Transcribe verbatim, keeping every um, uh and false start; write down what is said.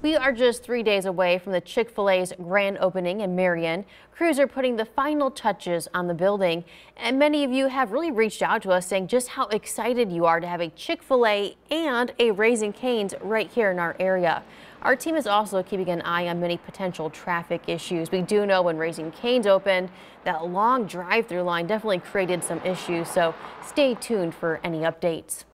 We are just three days away from the Chick-fil-A's grand opening in Marion. Crews are putting the final touches on the building, and many of you have really reached out to us saying just how excited you are to have a Chick-fil-A and a Raising Cane's right here in our area. Our team is also keeping an eye on many potential traffic issues. We do know when Raising Cane's opened, that long drive-through line definitely created some issues, so stay tuned for any updates.